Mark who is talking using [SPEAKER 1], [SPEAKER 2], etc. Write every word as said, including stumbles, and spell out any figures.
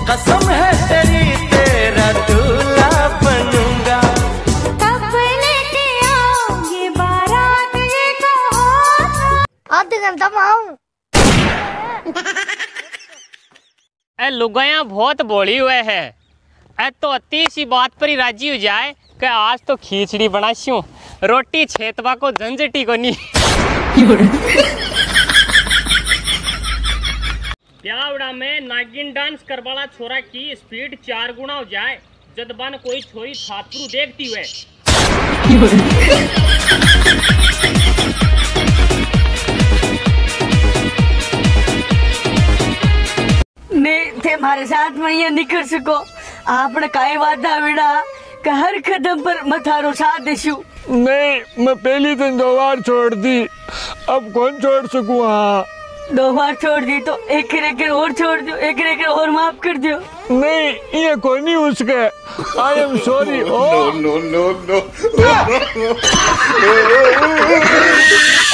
[SPEAKER 1] कसम है तेरी तेरा दूल्हा बनूंगा।
[SPEAKER 2] कब लेके आओगे बारात ये कहो। आधे घंटा में आऊं।
[SPEAKER 3] ए लुगाया बहुत बोली हुए है। ए तो अति सी बात पर ही राजी हो जाए कि आज तो खिचड़ी बनास्यूं, रोटी छेतवा को झंझटी को नहीं। ब्यावड़ा में नागिन डांस करवाला छोरा की स्पीड चार गुना हो जाए जदबान कोई छोरी छात्रू देखती हुए।
[SPEAKER 4] नहीं थे हमारे साथ में ये नहीं कर सको। आपने काई वादा विड़ा कि हर कदम पर मथारो साथ देशु।
[SPEAKER 5] नहीं मैं पहली दिन दो बार छोड़ दी, अब कौन छोड़ सकूं। हाँ
[SPEAKER 4] दो बार छोड़ दी तो एक एक और छोड़ दो, एक एक और माफ कर दो।
[SPEAKER 5] नहीं ये कोई नहीं उसके। I am sorry.
[SPEAKER 1] No no no no.